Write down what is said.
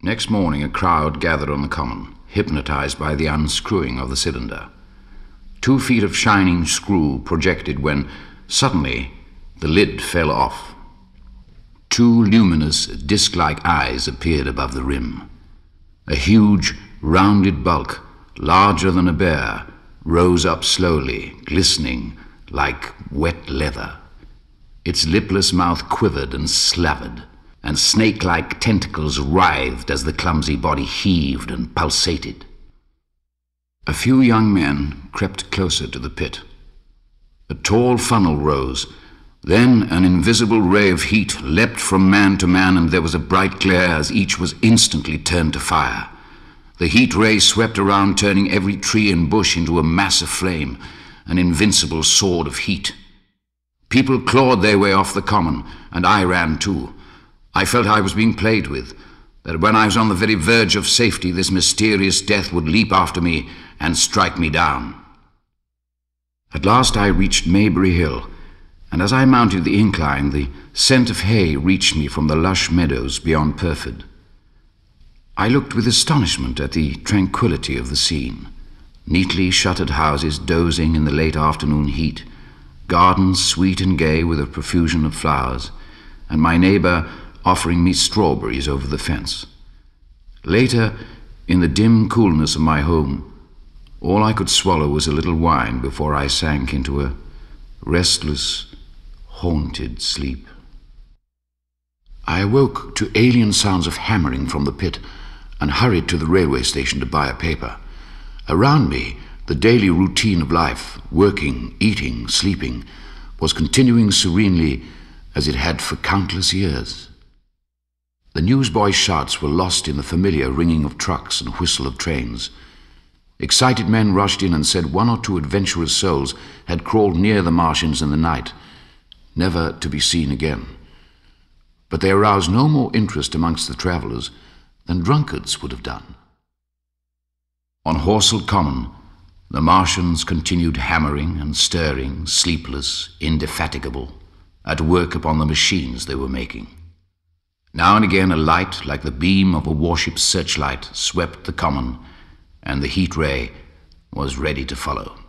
Next morning, a crowd gathered on the common, hypnotized by the unscrewing of the cylinder. 2 feet of shining screw projected when, suddenly, the lid fell off. 2 luminous, disc-like eyes appeared above the rim. A huge, rounded bulk, larger than a bear, rose up slowly, glistening like wet leather. Its lipless mouth quivered and slavered, and snake-like tentacles writhed as the clumsy body heaved and pulsated. A few young men crept closer to the pit. A tall funnel rose. Then an invisible ray of heat leapt from man to man, and there was a bright glare as each was instantly turned to fire. The heat ray swept around, turning every tree and bush into a mass of flame, an invincible sword of heat. People clawed their way off the common, and I ran too. I felt I was being played with, that when I was on the very verge of safety, this mysterious death would leap after me and strike me down. At last I reached Maybury Hill, and as I mounted the incline, the scent of hay reached me from the lush meadows beyond Pyrford. I looked with astonishment at the tranquillity of the scene. Neatly shuttered houses dozing in the late afternoon heat, gardens sweet and gay with a profusion of flowers, and my neighbor offering me strawberries over the fence. Later, in the dim coolness of my home, all I could swallow was a little wine before I sank into a restless, haunted sleep. I awoke to alien sounds of hammering from the pit and hurried to the railway station to buy a paper. Around me, the daily routine of life, working, eating, sleeping, was continuing serenely as it had for countless years. The newsboys' shouts were lost in the familiar ringing of trucks and whistle of trains. Excited men rushed in and said 1 or 2 adventurous souls had crawled near the Martians in the night, never to be seen again. But they aroused no more interest amongst the travellers than drunkards would have done. On Horsell Common, the Martians continued hammering and stirring, sleepless, indefatigable, at work upon the machines they were making. Now and again a light, like the beam of a warship's searchlight, swept the common, and the heat ray was ready to follow.